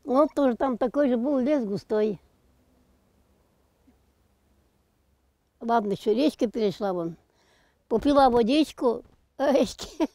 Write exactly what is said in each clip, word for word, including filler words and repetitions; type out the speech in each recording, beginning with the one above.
Вот тоже там такой же был лес густой. Ладно, еще речка перешла вон. Попила водичку. Речки.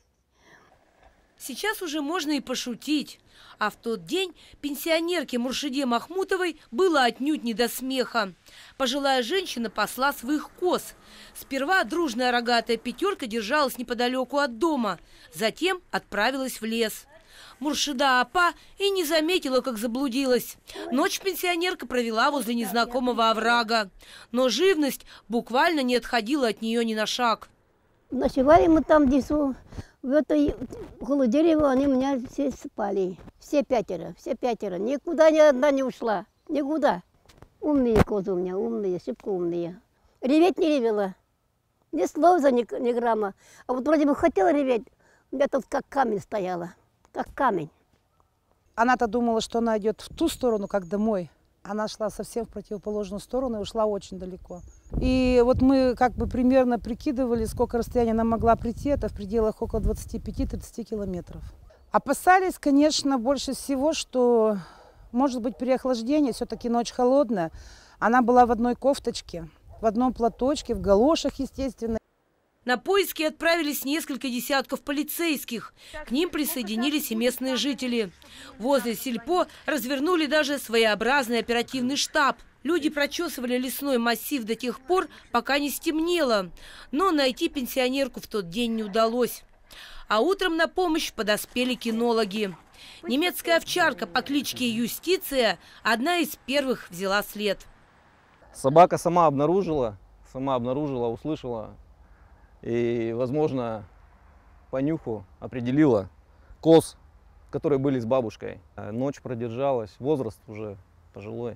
Сейчас уже можно и пошутить. А в тот день пенсионерке Муршиде Махмутовой было отнюдь не до смеха. Пожилая женщина пасла своих коз. Сперва дружная рогатая пятерка держалась неподалеку от дома. Затем отправилась в лес. Муршида апа и не заметила, как заблудилась. Ночь пенсионерка провела возле незнакомого оврага. Но живность буквально не отходила от нее ни на шаг. Ночевали мы там в лесу. В этой, около дерева они меня все спали. Все пятеро, все пятеро. Никуда ни одна не ушла. Никуда. Умные козы у меня, умные, шибко умные. Реветь не ревела. Ни слова, ни, ни грамма. А вот вроде бы хотела реветь, у меня тут как камень стояла. Как камень. Она-то думала, что она идет в ту сторону, как домой. Она шла совсем в противоположную сторону и ушла очень далеко. И вот мы как бы примерно прикидывали, сколько расстояния она могла прийти. Это в пределах около двадцати пяти — тридцати километров. Опасались, конечно, больше всего, что может быть переохлаждение. Все-таки ночь холодная. Она была в одной кофточке, в одном платочке, в галошах, естественно. На поиски отправились несколько десятков полицейских. К ним присоединились и местные жители. Возле сельпо развернули даже своеобразный оперативный штаб. Люди прочесывали лесной массив до тех пор, пока не стемнело. Но найти пенсионерку в тот день не удалось. А утром на помощь подоспели кинологи. Немецкая овчарка по кличке Юстиция одна из первых взяла след. Собака сама обнаружила, сама обнаружила, услышала. И, возможно, по нюху определила коз, которые были с бабушкой. Ночь продержалась, возраст уже пожилой.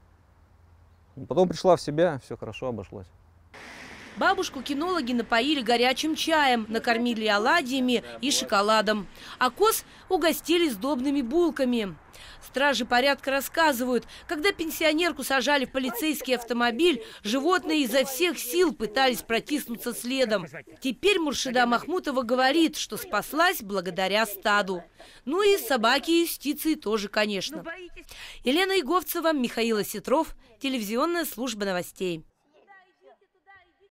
Потом пришла в себя, все хорошо обошлось. Бабушку кинологи напоили горячим чаем, накормили оладьями и шоколадом. А коз угостили сдобными булками. Стражи порядка рассказывают, когда пенсионерку сажали в полицейский автомобиль, животные изо всех сил пытались протиснуться следом. Теперь Муршида Махмутова говорит, что спаслась благодаря стаду. Ну и собаки и Юстиции тоже, конечно. Елена Иговцева, Михаил Осетров, телевизионная служба новостей.